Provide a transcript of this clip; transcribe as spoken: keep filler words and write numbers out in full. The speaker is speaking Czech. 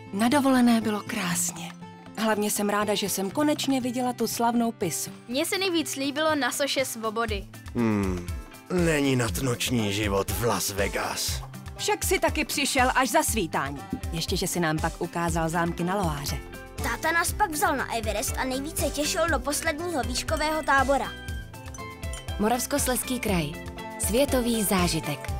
Na dovolené bylo krásně. Hlavně jsem ráda, že jsem konečně viděla tu slavnou Pisu. Mně se nejvíc líbilo na soše svobody. Hmm, není nad noční život v Las Vegas. Však si taky přišel až za svítání. Ještě, že si nám pak ukázal zámky na Loáře. Táta nás pak vzal na Everest a nejvíce těšil do posledního výškového tábora. Moravskoslezský kraj. Světový zážitek.